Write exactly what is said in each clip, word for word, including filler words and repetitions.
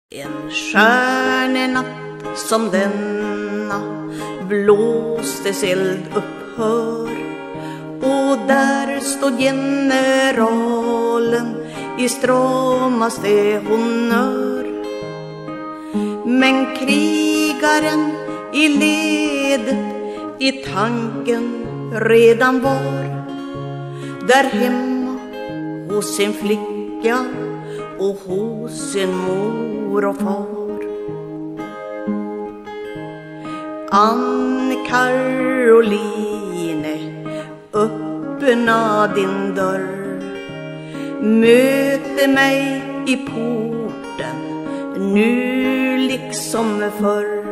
En stjärnenatt som denna blåstes eld upphör, och där stod generalen i stramaste honör. Men krigaren i ledet i tanken redan var där hemma hos sin flicka och hos sin mor och far. Ann-Caroline, öppna din dörr, möte mig i porten nu liksom förr.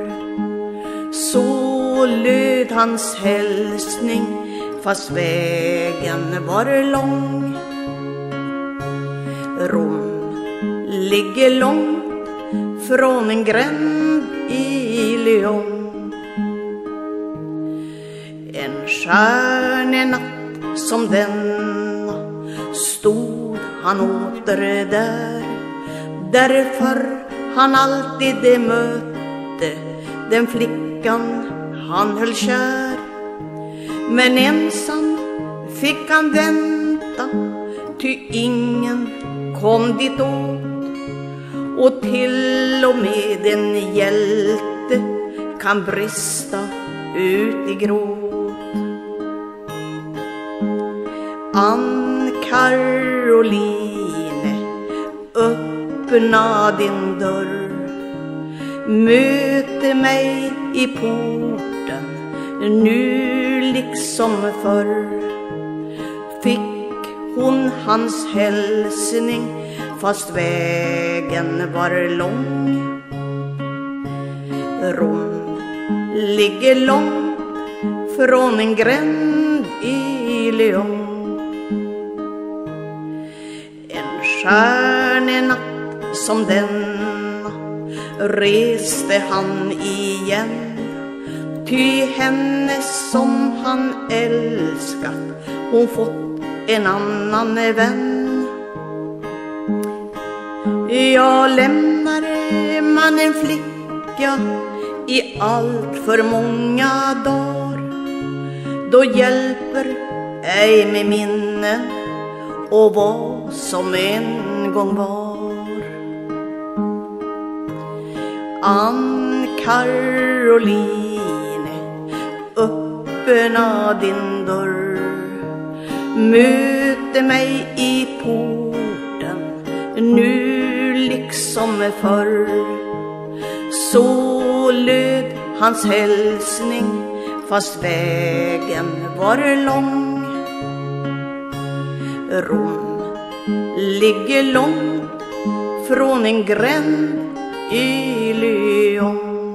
Så löd hans hälsning fast vägen var lång. Rom ligger långt från en gränd i Lyon. En stjärnenatt som denna stod han åter där, därför han alltid mötte den flickan han höll kär. Men ensam fick han vänta, ty ingen kom dit åt, och till och med en hjälte kan brista ut i gråt. Ann-Caroline, öppna din dörr, möte mig i porten nu liksom förr. Fick hon hans hälsning fast vägen var lång. Rom ligger långt från en gränd i Lyon. En stjärnenatt som denna reste han igen, ty henne som han älskat hon fått en annan vän. Jag lämnar man en flicka i allt för många dagar, då hjälper ej med minnen och vad som en gång var. Ann-Caroline, öppna din dörr, möte mig i porten nu liksom förr. Så löd hans hälsning fast vägen var lång. Rom ligger långt från en gränd i Lyon.